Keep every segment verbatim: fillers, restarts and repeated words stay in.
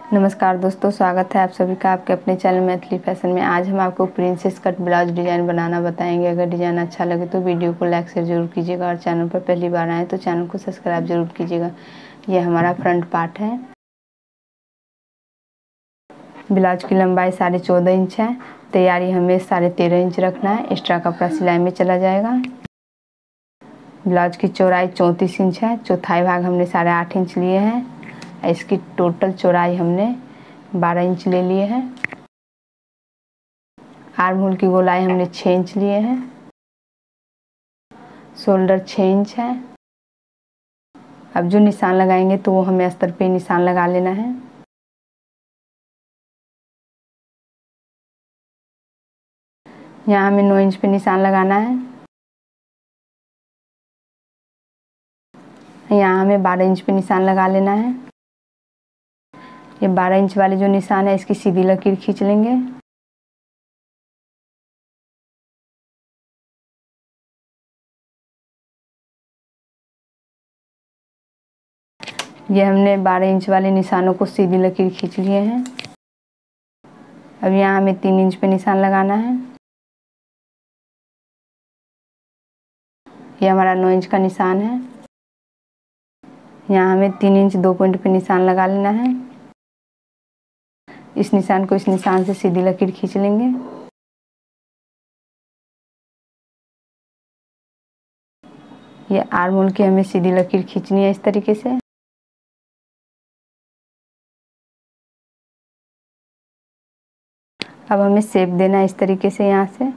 नमस्कार दोस्तों, स्वागत है आप सभी का आपके अपने चैनल मैथिली फैशन में। आज हम आपको प्रिंसेस कट ब्लाउज डिज़ाइन बनाना बताएंगे। अगर डिज़ाइन अच्छा लगे तो वीडियो को लाइक शेयर जरूर कीजिएगा और चैनल पर पहली बार आए तो चैनल को सब्सक्राइब जरूर कीजिएगा। यह हमारा फ्रंट पार्ट है। ब्लाउज की लंबाई साढ़े चौदह इंच है। तैयारी हमें साढ़े तेरह इंच रखना है। एक्स्ट्रा कपड़ा सिलाई में चला जाएगा। ब्लाउज की चौड़ाई चौंतीस इंच है। चौथाई भाग हमने साढ़े आठ इंच लिए हैं। इसकी टोटल चौड़ाई हमने बारह इंच ले लिए हैं। आर्म होल की गोलाई हमने छः इंच लिए हैं। शोल्डर छः इंच है। अब जो निशान लगाएंगे तो वो हमें अस्तर पे निशान लगा लेना है। यहाँ हमें नौ इंच पे निशान लगाना है। यहाँ हमें बारह इंच पे निशान लगा लेना है। ये बारह इंच वाले जो निशान है इसकी सीधी लकीर खींच लेंगे। ये हमने बारह इंच वाले निशानों को सीधी लकीर खींच लिए हैं। अब यहाँ हमें तीन इंच पे निशान लगाना है। ये हमारा नौ इंच का निशान है। यहाँ हमें तीन इंच दो पॉइंट पे निशान लगा लेना है। इस निशान को इस निशान से सीधी लकीर खींच लेंगे। ये आर्म होल की हमें सीधी लकीर खींचनी है इस तरीके से। अब हमें शेप देना है इस तरीके से। यहाँ से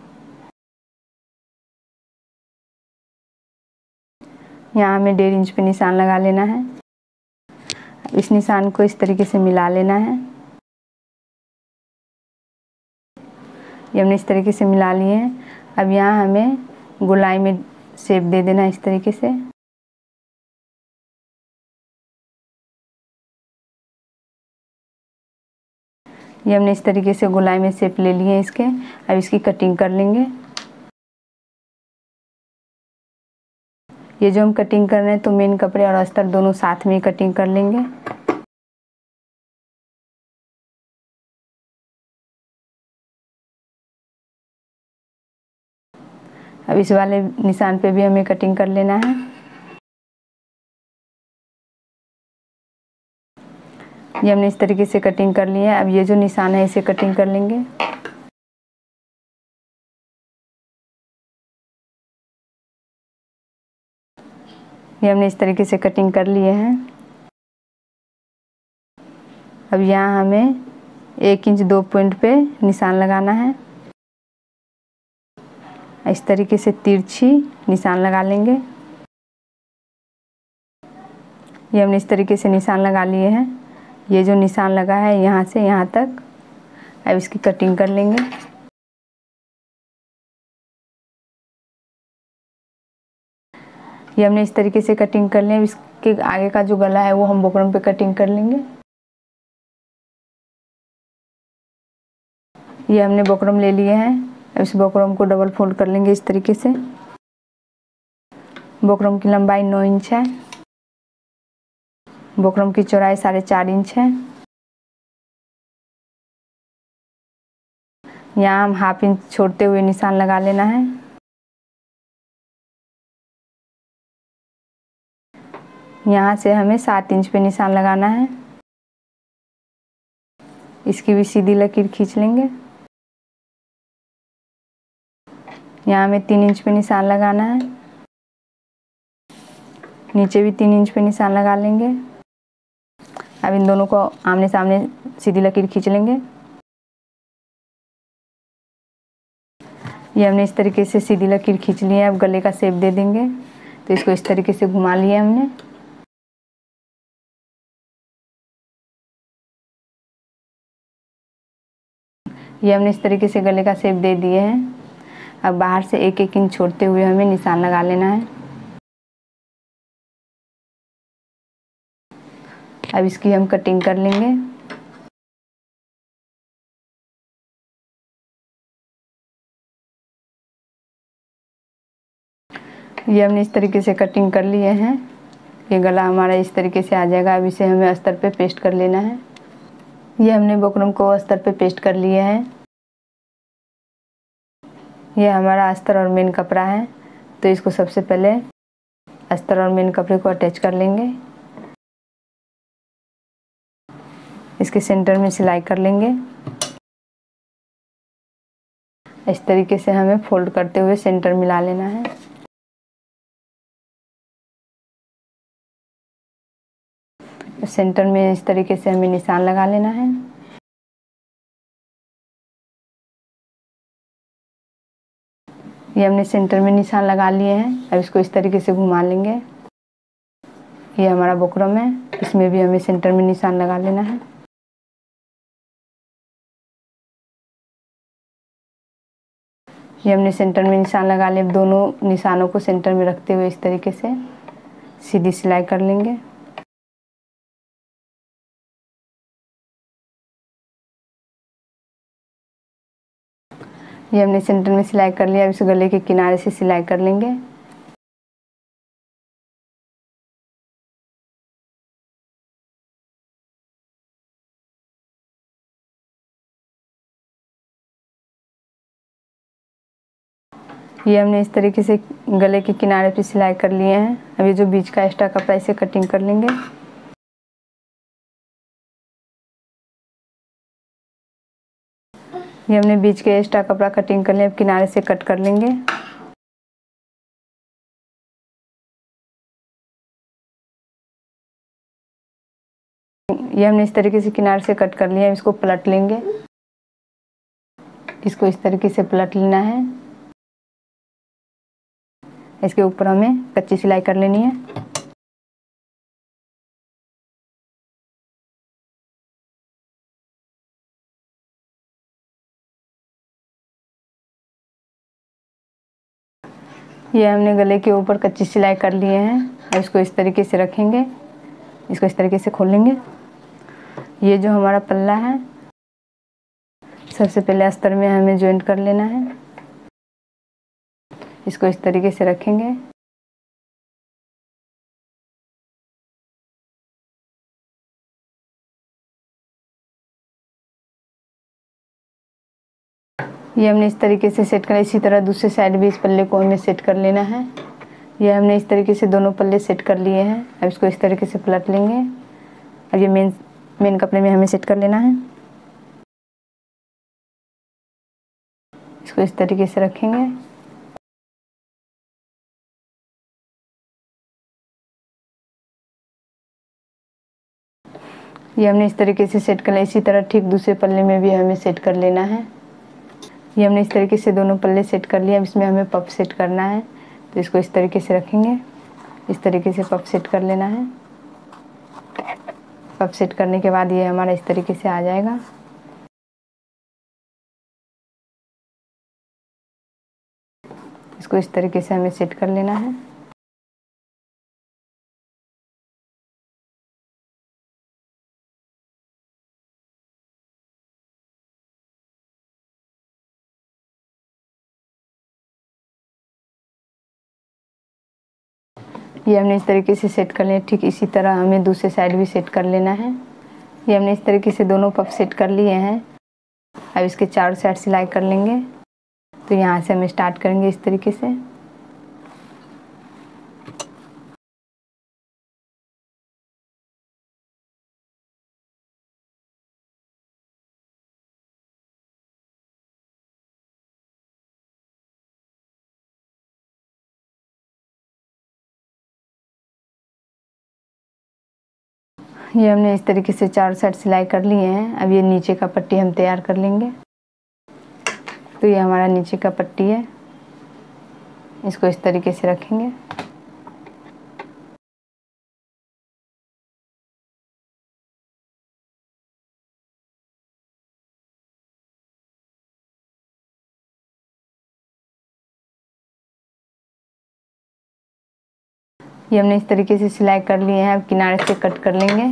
यहाँ हमें डेढ़ इंच पे निशान लगा लेना है। इस निशान को इस तरीके से मिला लेना है। ये हमने इस तरीके से मिला लिए हैं। अब यहाँ हमें गोलाई में शेप दे देना है इस तरीके से। ये हमने इस तरीके से गोलाई में शेप ले लिए इसके। अब इसकी कटिंग कर लेंगे। ये जो हम कटिंग कर रहे हैं तो मेन कपड़े और अस्तर दोनों साथ में कटिंग कर लेंगे। अब इस वाले निशान पे भी हमें कटिंग कर लेना है। ये हमने इस तरीके से कटिंग कर लिया है। अब ये जो निशान है इसे कटिंग कर लेंगे। ये हमने इस तरीके से कटिंग कर लिए हैं। अब यहाँ हमें एक इंच दो पॉइंट पे निशान लगाना है। इस तरीके से तिरछी निशान लगा लेंगे। ये हमने इस तरीके से निशान लगा लिए हैं। ये जो निशान लगा है यहाँ से यहाँ तक, अब इसकी कटिंग कर लेंगे। ये हमने इस तरीके से कटिंग कर लिया। इसके आगे का जो गला है वो हम बुकरम पे कटिंग कर लेंगे। ये हमने बुकरम ले लिए हैं। अब इस बुकरम को डबल फोल्ड कर लेंगे इस तरीके से। बुकरम की लंबाई नौ इंच है। बुकरम की चौड़ाई साढ़े चार इंच है। यहाँ हम हाफ इंच छोड़ते हुए निशान लगा लेना है। यहाँ से हमें सात इंच पे निशान लगाना है। इसकी भी सीधी लकीर खींच लेंगे। यहाँ हमें तीन इंच पे निशान लगाना है। नीचे भी तीन इंच पे निशान लगा लेंगे। अब इन दोनों को आमने सामने सीधी लकीर खींच लेंगे। ये हमने इस तरीके से सीधी लकीर खींच ली है। अब गले का शेप दे देंगे। तो इसको इस तरीके से घुमा लिया हमने। ये हमने इस तरीके से गले का शेप दे दिए हैं। अब बाहर से एक एक इंच छोड़ते हुए हमें निशान लगा लेना है। अब इसकी हम कटिंग कर लेंगे। ये हमने इस तरीके से कटिंग कर लिए हैं। ये गला हमारा इस तरीके से आ जाएगा। अब इसे हमें अस्तर पे पेस्ट कर लेना है। ये हमने बुकरम को अस्तर पे पेस्ट कर लिए हैं। ये हमारा अस्तर और मेन कपड़ा है, तो इसको सबसे पहले अस्तर और मेन कपड़े को अटैच कर लेंगे। इसके सेंटर में सिलाई कर लेंगे। इस तरीके से हमें फोल्ड करते हुए सेंटर मिला लेना है। सेंटर में इस तरीके से हमें निशान लगा लेना है। ये हमने सेंटर में निशान लगा लिए हैं। अब इसको इस तरीके से घुमा लेंगे। ये हमारा बुकरम है, इसमें भी हमें सेंटर में निशान लगा लेना है। ये हमने सेंटर में निशान लगा लिया। दोनों निशानों को सेंटर में रखते हुए इस तरीके से सीधी सिलाई कर लेंगे। ये हमने सेंटर में सिलाई कर लिया। अब इस गले के किनारे से सिलाई कर लेंगे। ये हमने इस तरीके से गले के किनारे पे सिलाई कर लिए हैं। अभी जो बीच का एक्स्ट्रा कपड़ा इसे कटिंग कर लेंगे। ये हमने बीच के एक्स्ट्रा कपड़ा कटिंग कर लिया। अब किनारे से कट कर लेंगे। ये हमने इस तरीके से किनारे से कट कर लिया। इसको पलट लेंगे। इसको इस तरीके से पलट लेना है। इसके ऊपर हमें कच्ची सिलाई कर लेनी है। ये हमने गले के ऊपर कच्ची सिलाई कर लिए हैं। और इसको इस तरीके से रखेंगे। इसको इस तरीके से खोल लेंगे। ये जो हमारा पल्ला है, सबसे पहले अस्तर में हमें ज्वाइंट कर लेना है। इसको इस तरीके से रखेंगे। ये हमने इस तरीके से सेट कर। इसी तरह दूसरे साइड भी इस पल्ले को हमें सेट कर लेना है। ये हमने इस तरीके से दोनों पल्ले सेट कर लिए हैं। अब इसको इस तरीके से पलट लेंगे। अब ये मेन मेन कपड़े में हमें सेट कर लेना है। इसको इस तरीके से रखेंगे। ये हमने इस तरीके से सेट कर लिया। इसी तरह ठीक दूसरे पल्ले में भी हमें सेट कर लेना है। ये हमने इस तरीके से दोनों पल्ले सेट कर लिया। अब इसमें हमें पफ सेट करना है, तो इसको इस तरीके से रखेंगे। इस तरीके से पफ सेट कर लेना है। पफ सेट करने के बाद ये हमारा इस तरीके से आ जाएगा। इसको इस तरीके से हमें सेट कर लेना है। ये हमने इस तरीके से सेट कर लिया। ठीक इसी तरह हमें दूसरे साइड भी सेट कर लेना है। ये हमने इस तरीके से दोनों पफ सेट कर लिए हैं। अब इसके चारों साइड सिलाई कर लेंगे। तो यहाँ से हम स्टार्ट करेंगे इस तरीके से। ये हमने इस तरीके से चार साइड सिलाई कर लिए हैं। अब ये नीचे का पट्टी हम तैयार कर लेंगे। तो ये हमारा नीचे का पट्टी है। इसको इस तरीके से रखेंगे। ये हमने इस तरीके से सिलाई कर लिए हैं। अब किनारे से कट कर लेंगे।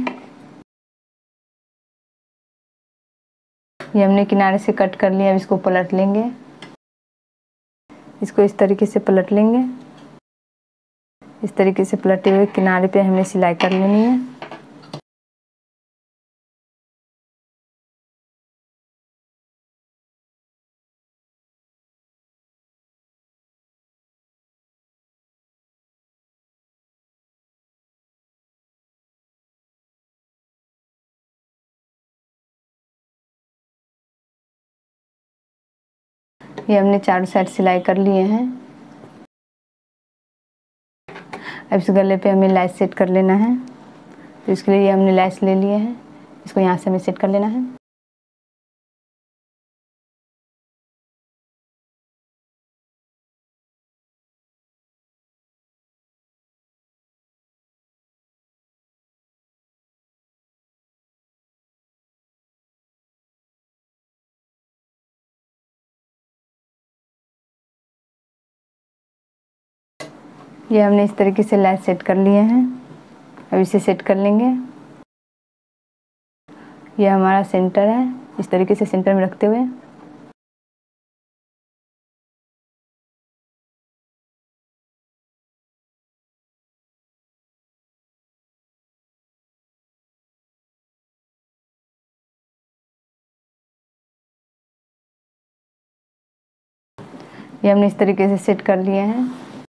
ये हमने किनारे से कट कर लिया। अब इसको पलट लेंगे। इसको इस तरीके से पलट लेंगे। इस तरीके से पलटे हुए किनारे पे हमें सिलाई कर लेनी है। ये हमने चारों साइड सिलाई कर लिए हैं। अब इस गले पे हमें लैस सेट कर लेना है, तो इसके लिए ये हमने लैस ले लिए हैं, इसको यहाँ से हमें सेट कर लेना है। ये हमने इस तरीके से लैस सेट कर लिए हैं। अब इसे सेट कर लेंगे। ये हमारा सेंटर है, इस तरीके से सेंटर में रखते हुए ये हमने इस तरीके से सेट कर लिए हैं।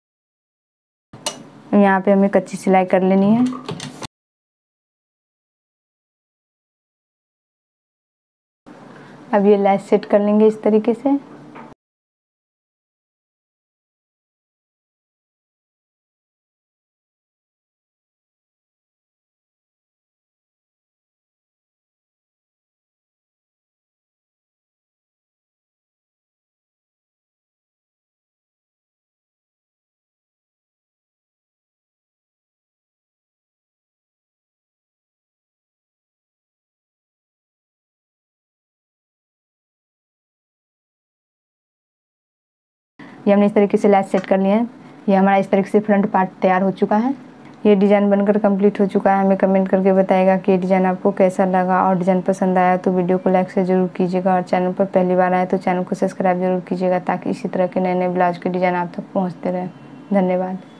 यहाँ पे हमें कच्ची सिलाई कर लेनी है। अब ये लैस सेट कर लेंगे इस तरीके से। ये हमने इस तरीके से लैस सेट कर लिए हैं। ये हमारा इस तरीके से फ्रंट पार्ट तैयार हो चुका है। ये डिज़ाइन बनकर कंप्लीट हो चुका है। हमें कमेंट करके बताएगा कि ये डिज़ाइन आपको कैसा लगा, और डिज़ाइन पसंद आया तो वीडियो को लाइक से ज़रूर कीजिएगा, और चैनल पर पहली बार आए तो चैनल को सब्सक्राइब जरूर कीजिएगा, ताकि इसी तरह के नए नए ब्लाउज के डिज़ाइन आप तक पहुँचते रहें। धन्यवाद।